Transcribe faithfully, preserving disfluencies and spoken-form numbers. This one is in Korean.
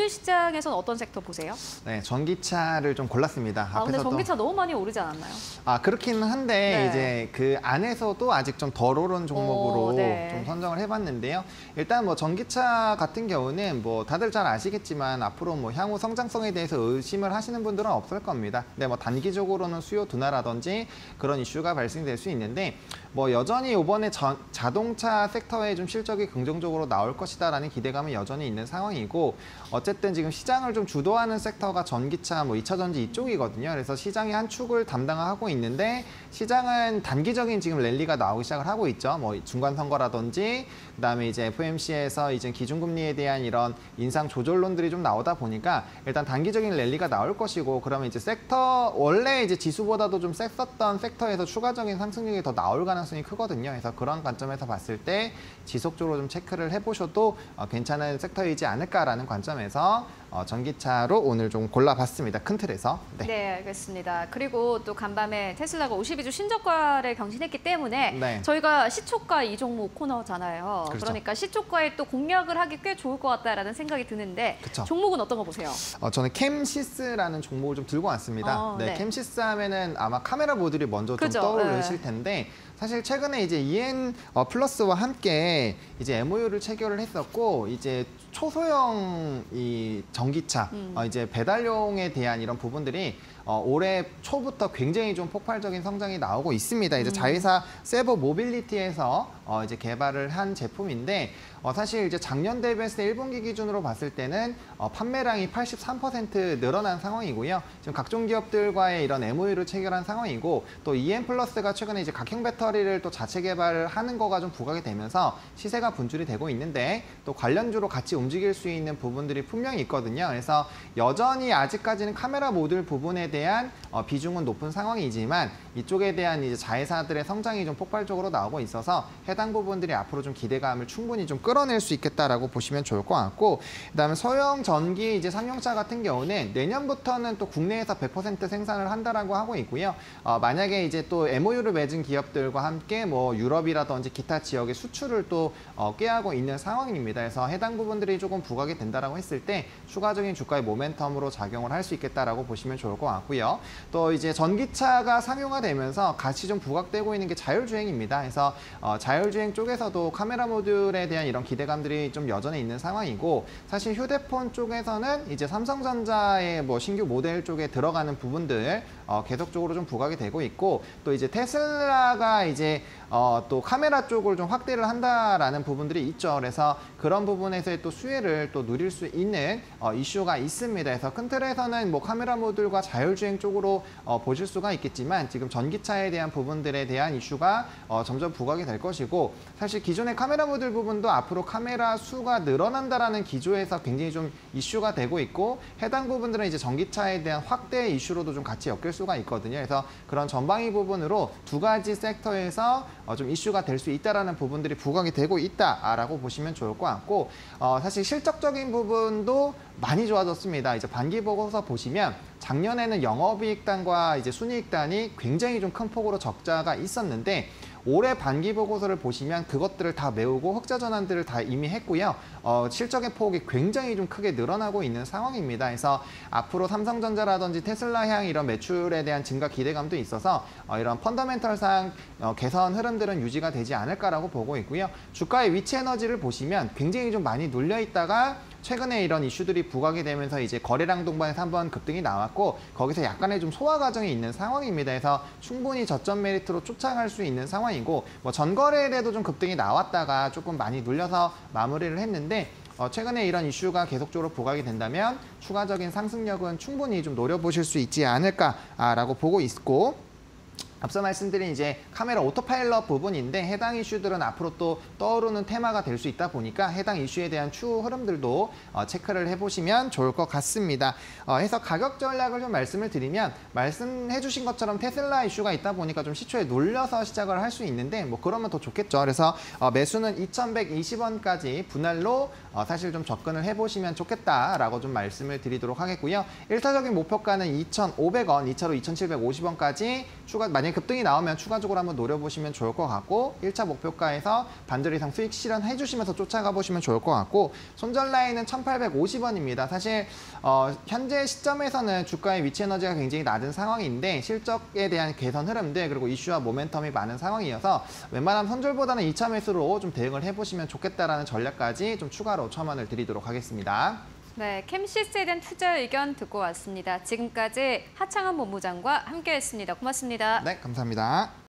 오늘 시장에서는 어떤 섹터 보세요? 네, 전기차를 좀 골랐습니다. 아, 근데 앞에서도- 전기차 너무 많이 오르지 않았나요? 아, 그렇기는 한데 네. 이제 그 안에서도 아직 좀 덜 오른 종목으로 오, 네. 좀 선정을 해봤는데요. 일단 뭐 전기차 같은 경우는 뭐 다들 잘 아시겠지만 앞으로 뭐 향후 성장성에 대해서 의심을 하시는 분들은 없을 겁니다. 근데 뭐 단기적으로는 수요 둔화라든지 그런 이슈가 발생될 수 있는데 뭐 여전히 이번에 전, 자동차 섹터에 좀 실적이 긍정적으로 나올 것이다라는 기대감은 여전히 있는 상황이고 어쨌든 지금 시장을 좀 주도하는 섹터가 전기차, 뭐 이차 전지 이쪽이거든요. 그래서 시장의 한 축을 담당하고 있는데 시장은 단기적인 지금 랠리가 나오기 시작을 하고 있죠. 뭐 중간 선거라든지 그다음에 이제 에프오엠씨에서 이제 기준금리에 대한 이런 인상 조절론들이 좀 나오다 보니까 일단 단기적인 랠리가 나올 것이고 그러면 이제 섹터 원래 이제 지수보다도 좀 셌었던 섹터에서 추가적인 상승률이 더 나올 가능성이 크거든요. 그래서 그런 관점에서 봤을 때 지속적으로 좀 체크를 해보셔도 어, 괜찮은 섹터이지 않을까라는 관점에서 어, 전기차로 오늘 좀 골라봤습니다. 큰 틀에서. 네. 네. 알겠습니다. 그리고 또 간밤에 테슬라가 오십이 주 신저가를 경신했기 때문에 네. 저희가 시초가 이 종목 코너잖아요. 그렇죠. 그러니까 시초가에 또 공략을 하기 꽤 좋을 것 같다라는 생각이 드는데 그쵸. 종목은 어떤 거 보세요? 어, 저는 캠시스라는 종목을 좀 들고 왔습니다. 어, 네, 네. 캠시스 하면은 아마 카메라 모듈이 먼저 좀 그죠, 떠오르실 네. 텐데 사실 최근에 이제 이엔 어, 플러스와 함께 이제 엠오유를 체결을 했었고 이제 초소형 이 전기차 음. 어, 이제 배달용에 대한 이런 부분들이 어, 올해 초부터 굉장히 좀 폭발적인 성장이 나오고 있습니다. 이제 음. 자회사 세버 모빌리티에서 어, 이제 개발을 한 제품인데 어, 사실 이제 작년 대비해서 일 분기 기준으로 봤을 때는 어, 판매량이 팔십삼 퍼센트 늘어난 상황이고요. 지금 각종 기업들과의 이런 엠오유를 체결한 상황이고 또 이엔 플러스가 최근에 이제 각형 배터리를 또 자체 개발을 하는 거가 좀 부각이 되면서 시세가 분출이 되고 있는데 또 관련주로 같이 움직일 수 있는 부분들이 분명히 있거든요. 그래서 여전히 아직까지는 카메라 모듈 부분에 대한 어, 비중은 높은 상황이지만 이쪽에 대한 이제 자회사들의 성장이 좀 폭발적으로 나오고 있어서 해당 부분들이 앞으로 좀 기대감을 충분히 좀 끌어낼 수 있겠다라고 보시면 좋을 것 같고 그다음에 소형 전기 이제 상용차 같은 경우는 내년부터는 또 국내에서 백 퍼센트 생산을 한다라고 하고 있고요. 어, 만약에 이제 또 엠오유를 맺은 기업들과 함께 뭐 유럽이라든지 기타 지역의 수출을 또 어, 꾀하고 있는 상황입니다. 그래서 해당 부분들이 조금 부각이 된다라고 했을 때 추가적인 주가의 모멘텀으로 작용을 할 수 있겠다라고 보시면 좋을 것 같고요. 또 이제 전기차가 상용화되면서 같이 좀 부각되고 있는 게 자율주행입니다. 그래서 어, 자율주행 쪽에서도 카메라 모듈에 대한 이런 기대감들이 좀 여전히 있는 상황이고 사실 휴대폰 쪽에서는 이제 삼성전자의 뭐 신규 모델 쪽에 들어가는 부분들 어, 계속적으로 좀 부각이 되고 있고 또 이제 테슬라가 이제 어, 또 카메라 쪽을 좀 확대를 한다라는 부분들이 있죠. 그래서 그런 부분에서의 또 수혜를 또 누릴 수 있는 어, 이슈가 있습니다. 그래서 큰 틀에서는 뭐 카메라 모듈과 자율주행 쪽으로 어, 보실 수가 있겠지만 지금 전기차에 대한 부분들에 대한 이슈가 어, 점점 부각이 될 것이고 사실 기존의 카메라 모듈 부분도 앞으로 카메라 수가 늘어난다라는 기조에서 굉장히 좀 이슈가 되고 있고 해당 부분들은 이제 전기차에 대한 확대 이슈로도 좀 같이 엮일 수가 있거든요. 그래서 그런 전방위 부분으로 두 가지 섹터에서 어, 좀 이슈가 될 수 있다라는 부분들이 부각이 되고 있다라고 보시면 좋을 것 같고 어, 사실 실적적인 부분도 많이 좋아졌습니다. 이제 반기 보고서 보시면 작년에는 영업이익단과 이제 순이익단이 굉장히 좀 큰 폭으로 적자가 있었는데 올해 반기 보고서를 보시면 그것들을 다 메우고 흑자 전환들을 다 이미 했고요. 어, 실적의 폭이 굉장히 좀 크게 늘어나고 있는 상황입니다. 그래서 앞으로 삼성전자라든지 테슬라향 이런 매출에 대한 증가 기대감도 있어서 어, 이런 펀더멘털상 어, 개선 흐름들은 유지가 되지 않을까라고 보고 있고요. 주가의 위치 에너지를 보시면 굉장히 좀 많이 눌려 있다가 최근에 이런 이슈들이 부각이 되면서 이제 거래량 동반에서 한번 급등이 나왔고 거기서 약간의 좀 소화 과정이 있는 상황입니다. 그래서 충분히 저점 메리트로 쫓아갈 수 있는 상황이고 뭐 전거래일에도 좀 급등이 나왔다가 조금 많이 눌려서 마무리를 했는데 어, 최근에 이런 이슈가 계속적으로 부각이 된다면 추가적인 상승력은 충분히 좀 노려보실 수 있지 않을까라고 보고 있고 앞서 말씀드린 이제 카메라 오토파일럿 부분인데 해당 이슈들은 앞으로 또 떠오르는 테마가 될 수 있다 보니까 해당 이슈에 대한 추후 흐름들도 어, 체크를 해보시면 좋을 것 같습니다. 어, 해서 가격 전략을 좀 말씀을 드리면 말씀해 주신 것처럼 테슬라 이슈가 있다 보니까 좀 시초에 놀려서 시작을 할 수 있는데 뭐 그러면 더 좋겠죠. 그래서 어, 매수는 이천백이십 원까지 분할로 어, 사실 좀 접근을 해보시면 좋겠다라고 좀 말씀을 드리도록 하겠고요. 일 차적인 목표가는 이천오백 원, 이 차로 이천칠백오십 원까지 추가 만약 급등이 나오면 추가적으로 한번 노려보시면 좋을 것 같고 일 차 목표가에서 반절 이상 수익 실현해 주시면서 쫓아가 보시면 좋을 것 같고 손절 라인은 천팔백오십 원입니다. 사실 어, 현재 시점에서는 주가의 위치 에너지가 굉장히 낮은 상황인데 실적에 대한 개선 흐름들 그리고 이슈와 모멘텀이 많은 상황이어서 웬만하면 손절보다는 이 차 매수로 좀 대응을 해보시면 좋겠다라는 전략까지 좀 추가로 첨언을 드리도록 하겠습니다. 네, 캠시스에 대한 투자 의견 듣고 왔습니다. 지금까지 하창헌 본부장과 함께했습니다. 고맙습니다. 네, 감사합니다.